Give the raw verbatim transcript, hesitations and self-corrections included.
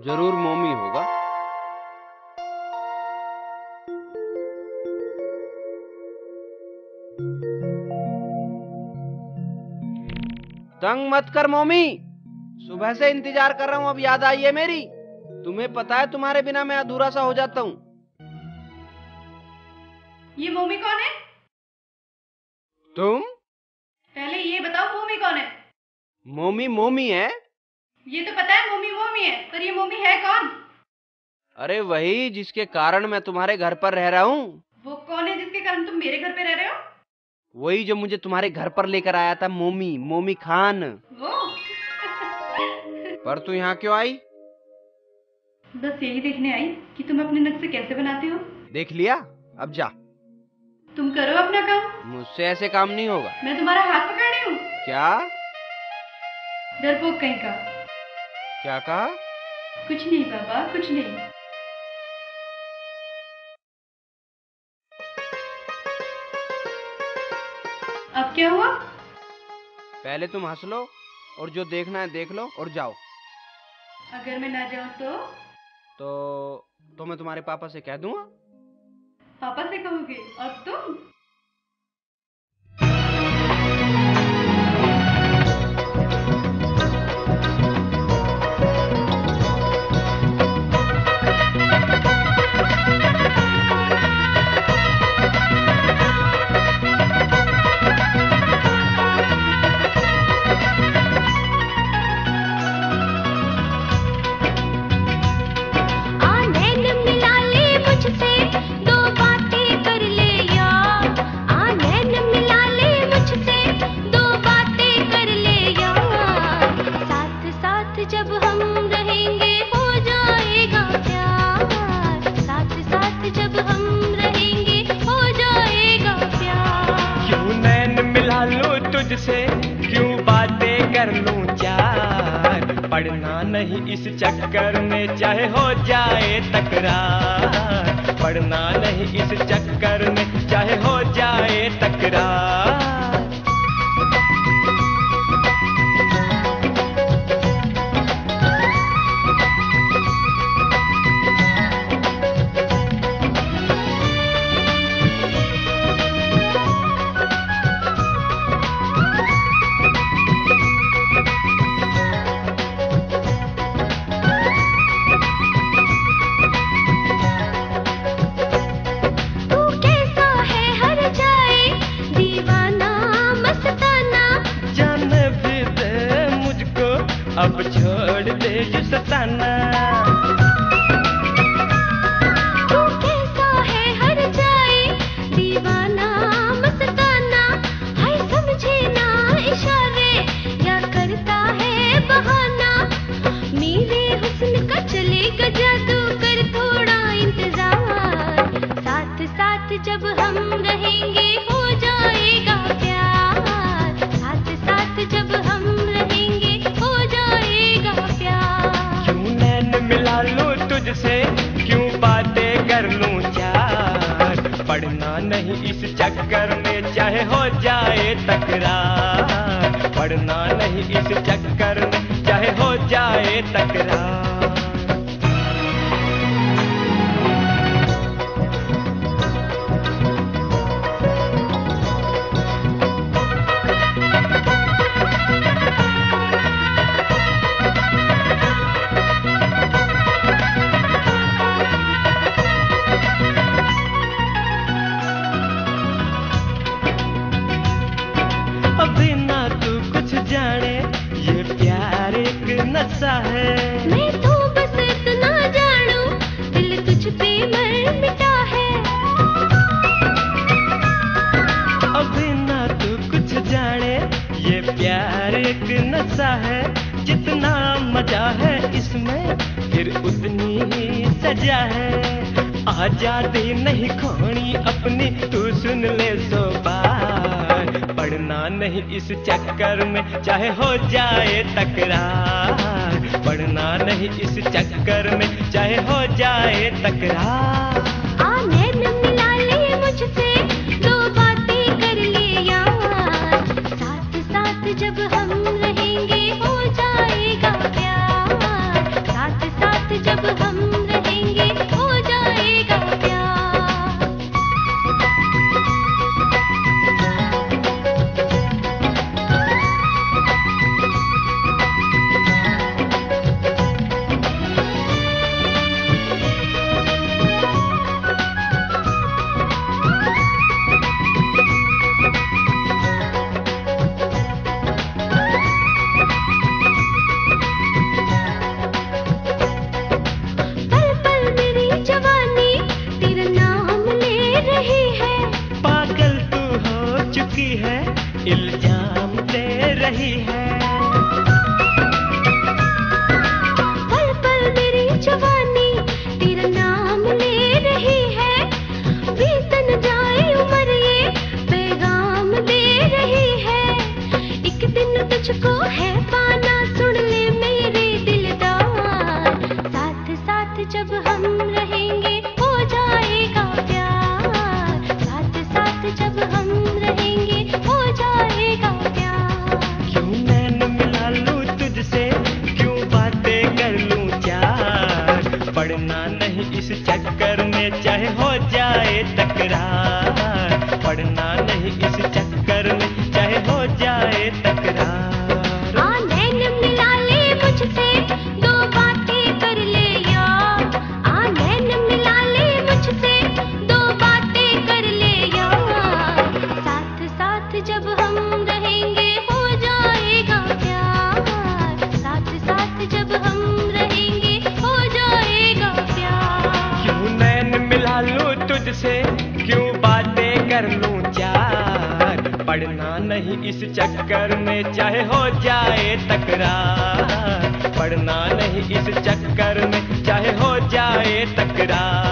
जरूर मोमी होगा। तंग मत कर मोमी, सुबह से इंतजार कर रहा हूँ, अब याद आई है मेरी। तुम्हें पता है तुम्हारे बिना मैं अधूरा सा हो जाता हूँ। ये मोमी कौन है? तुम पहले ये बताओ मोमी कौन है? मोमी मोमी है। ये तो पता है मोमी मोमी है, पर ये मोमी है कौन? अरे वही जिसके कारण मैं तुम्हारे घर पर रह रहा हूँ। वो कौन है जिसके कारण तुम मेरे घर पे रह रहे हो? वही जो मुझे तुम्हारे घर पर लेकर आया था, मोमी मोमी खान। वो पर तू यहाँ क्यों आई? बस यही देखने आई कि तुम अपने नक्शे कैसे बनाते हो। देख लिया, अब जा। तुम करो अपना काम। मुझसे ऐसे काम नहीं होगा। मैं तुम्हारा हाथ पकड़ रही हूँ। क्या? डरपोक कहीं का। क्या कहा? कुछ नहीं बाबा, कुछ नहीं। अब क्या हुआ? पहले तुम हंस लो और जो देखना है देख लो और जाओ। अगर मैं ना जाऊं तो? तो तो मैं तुम्हारे पापा से कह दूंगा। पापा से कहोगे? और तुम? जब हम रहेंगे हो जाएगा प्यार, साथ साथ जब हम रहेंगे हो जाएगा प्यार। क्यों नैन मिला लूं तुझसे, क्यों बातें कर लूं चार, पढ़ना नहीं इस चक्कर में चाहे हो जाए तकरार, पढ़ना नहीं इस चक्कर में चाहे हो जाए तकरार। अब छोड़ दे जो सताना, तू कैसा है हर जाए दीवाना मस्ताना, हाय समझे ना इशारे या करता है बहाना, मेरे हुस्न का चलेगा जादू कर थोड़ा इंतजार, साथ साथ जब हम रहेंगे हो जाएगा प्यार, साथ साथ जब हम रहेंगे तुझसे क्यों बातें कर लूं चार, पढ़ना नहीं इस चक्कर में चाहे हो जाए तकरार, पढ़ना नहीं इस चक्कर में चाहे हो जाए तकरार। नशा है मैं तो बस इतना जानूं, दिल तुझ पे मर मिटा है, अभी ना तू कुछ जाने ये प्यार एक नशा है, जितना मजा है इसमें फिर उतनी ही सजा है, आजादी नहीं खोनी अपनी तू सुन ले सो बार, पढ़ना नहीं इस चक्कर में चाहे हो जाए तकरार, पढ़ना नहीं इस चक्कर में चाहे हो जाए तकरार। आ नैन मिला ले मुझसे दो बातें कर ले यार, साथ साथ जब हम रहेंगे हो जाएगा प्यार, साथ साथ में चाहे हो जाए तकरार, पड़ना नहीं इस चक्कर में चाहे हो जाए तकरार। आ नैन मिला ले मुझसे, दो बातें कर ले यार। आ नैन मिला ले मुझसे, दो बातें कर ले यार। साथ साथ जब हम रहेंगे हो जाएगा प्यार। साथ साथ जब हम रहेंगे हो जाएगा प्यार। क्यों नैन मिला लूं तुझसे, क्यों बातें कर लूं चार, पड़ना नहीं इस चक्कर में चाहे हो जाए तकरार, पड़ना नहीं इस चक्कर में चाहे हो जाए तकरार।